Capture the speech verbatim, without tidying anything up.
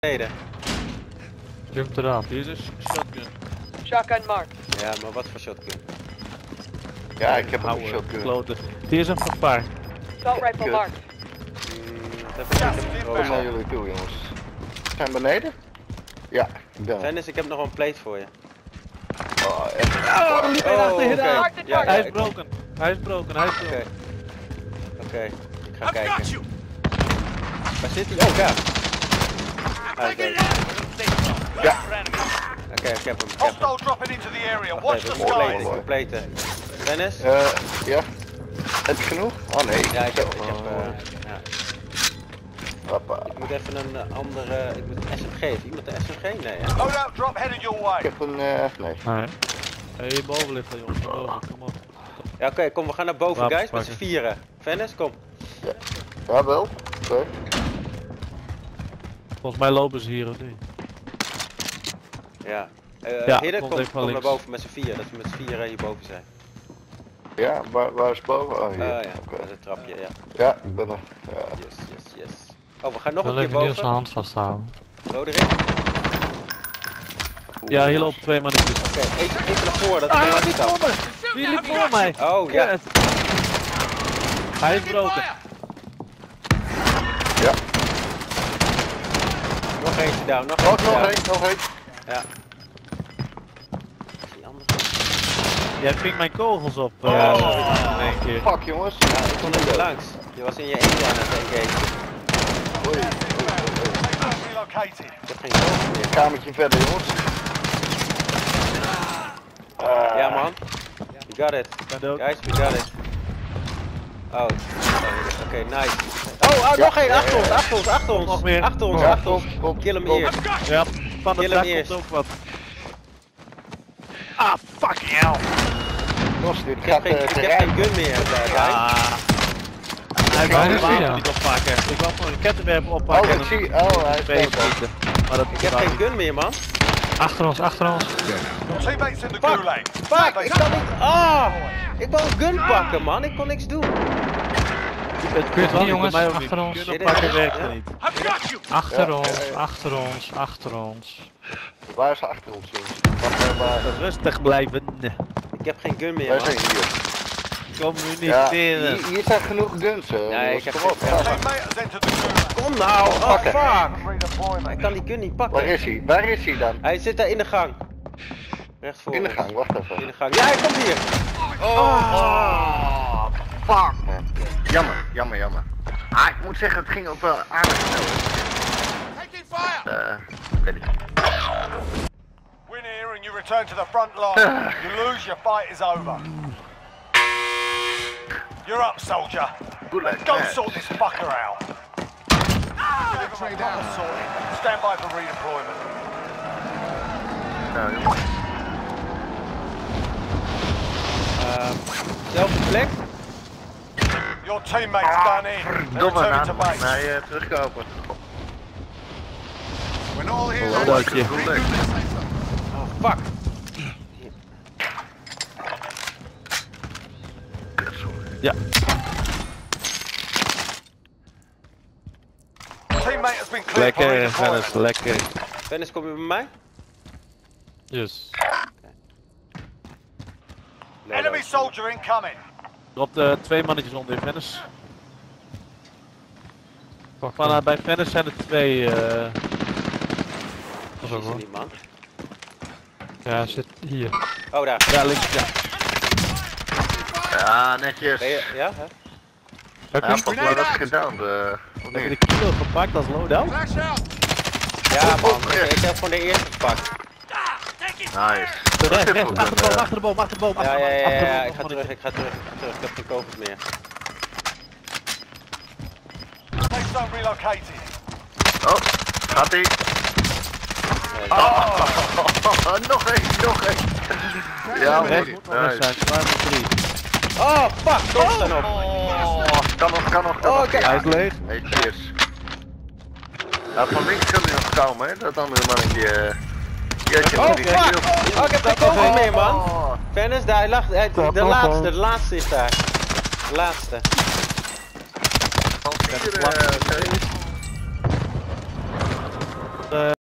beneden. Jump eraf. Hier is een shotgun. Shotgun marked. Ja, maar wat voor shotgun? Ja, ik heb ook een Oude, shotgun. kloten. Hier is een gevaar. Assault rifle Kut. marked. Mm, dat heb ik niet. Waar zijn jullie toe, jongens? Zijn beneden? Ja, ik ben er. Dennis, ik heb nog een plate voor je. Oh, echt. Oh, er liep een Oh, achterin oké. aan. Ja, Hij ja, is ik- broken. Hij is broken. Hij is Oké. broken. Oké, ik ga kijken. Waar zit hij? Oh, daar. Ah, oké. Ja. Oké, ik heb hem. Ik heb hem. Hostile dropping into the area. Wacht Watch even, the ik moet platen, skies. ik moet platen. Dennis? Eh, ja. Heb je genoeg? Oh nee. Ja, ik heb, ik heb, Oh, eh, ja. Hoppa. Ik moet even een eh, andere, ik moet een S M G. Heeft iemand een S M G? Nee, hè? Loadout drop headed your Ik way. heb een, eh, nee. Nee. Hey, hierboven ligt er, jongens. Hierboven. Kom op. Ja, oké, kom, we gaan naar boven, Wapens guys, met z'n pakken. vieren. Dennis, kom. Ja, wel. Oké. Volgens mij lopen ze hier of niet? Ja. Uh, Ja, Hidden, komt kom, even van kom naar links. boven met z'n vieren, dat we met z'n vieren hierboven zijn. Ja, waar, waar is boven? Oh, hier. Ah ja, Oké. met het trapje, ja. Ja, ik ben er. Ja. Yes, yes, yes. Oh, we gaan nog Dan een keer even Niels zijn boven. hand vasthouden. Roderick. Oké, Ja, hier lopen twee mannetjes. even, even naar voren, dat is Ah, heel die snel. voor me! Die liep voor mij! Oh, ja. Kut. Hij is broken. Ja. Nog eentje down, nog Nog, eentje nog down. één, nog één. Ja. Die andere. Jij ving mijn kogels op. Ja, eh, sorry. in één keer. Fuck jongens. Ja, ik kon er niet langs. Je was in je eentje aan het engageren. Oei, oei, oei, Relocated. Ik heb geen kogel meer. oei. Kamertje verder jongens. Ah, Ja man. You got it. Ben dood. Guys, we got it. Oh. Oké, okay, nice. Oh, oh Ja, nog één. ja, Achter ja, ons, ja. achter ons, achter ons. Nog meer. Achter ons, Ja, achter ons. komt, komt, Kill hem komt. eerst. Ja, van de Kill dak hem komt eerst. ook wat. Ah, fucking hell! Los, dit Ik heb gaat geen, eh, ik te heb geen rijden. gun meer, uh, guys. Ah. Hij Waar wou is de hij wapen dan? niet oppakken. Ik wou gewoon een kettenwerper oppakken. Oh, en ik een zie. Oh, hij is twee dood. schieten. Maar dat Ik heb geen gun meer, man. Achter ons, achter ons. Your teammates in the Fuck. gulag. Fuck, ik kan niet. Ah! Ik wou een gun pakken, man. Ik kon niks doen. Het Weet wel niet, niet, jongens, bij mij ook achter niet. ons. Gun oppakken werkt er niet. I've got you. Achter Ja, ons, ja, ja. achter ons, achter ons. Waar is hij achter ons jongens? Wacht even, waar? Rustig blijven. Ik heb geen gun meer, Wij man. zijn hier. Kom nu Ja, niet hier, weer. hier zijn genoeg guns. eh, Nee, jongens. ik heb Kom op, geen- ga. Teammate has entered the gulag. Kom nou. Oh, Pakken. fuck. Redeployment. Ik kan die gun niet Waar pakken. is hij? Waar is hij dan? Hij zit daar in de gang. Recht voor In de ons. gang, wacht In even. de gang. Ja, hij komt hier. Oh, fuck man. Jammer, jammer, jammer. Ah, ik moet zeggen, het ging ook wel aardig snel. Taking fire. Eh, weet ik. Win here and you return to the front line. You lose, your fight is over. You're up, soldier. Good luck, Go man. sort this fucker out. Trade down. Stand by for redeployment. Nou, jongens. Uh, zelfde plek. Your teammate's done in. They're Domme returning to naam. base. Nee, eh, terugkopen. We're all here. Hallo, Dank je. goed luck. Oh, fuck. Ja. Teammate has been cleared for Lekker, Dennis, redeployment. lekker. Dennis, kom je bij mij? Yes. Enemy soldier incoming. Drop de twee mannetjes onder, Dennis. Fuck Van, uh, bij Dennis zijn er twee. eh dat is ook Is er wel. niet, man. Ja, hij zit hier. Oh, daar. Ja, links, ja. Ja, netjes. Ben je, ja, hè? Heb Ja, je? volgens mij was ik gedaan. eh, of Heb je niet? de kilo gepakt als loadout? Ja, man. Ik, ik heb gewoon de eerste gepakt. Nice. Recht, recht, goed, achter de boom, eh, achter de boom, achter de boom, Ja, achter ja, de ja, boom, ja, achter de ja, boom, ik ga nog terug, een ik ga terug, ik ga terug. Ik heb geen kogels meer. Safe zone relocated. Oh, gaat ie. Nee, Oh, nog één, nog één. Ja, beetje. Recht, moet nog eens nice. zijn, zwaar met drie. Oh, fuck. Kom staan op. Oh, kan nog, kan nog, kan Oh, nog. kijk. Hij is leeg. Netjes. Ja, van links kan hij nog komen, hè? Dat andere mannetje. eh. Ja, ik heb Oh, die fuck. Oh, ik heb geen kogels meer, man. Oh, Dennis, daar hij lag. hij- Stop, De nog laatste, wel. de laatste is daar. De laatste. van vier, eh, oké. eh,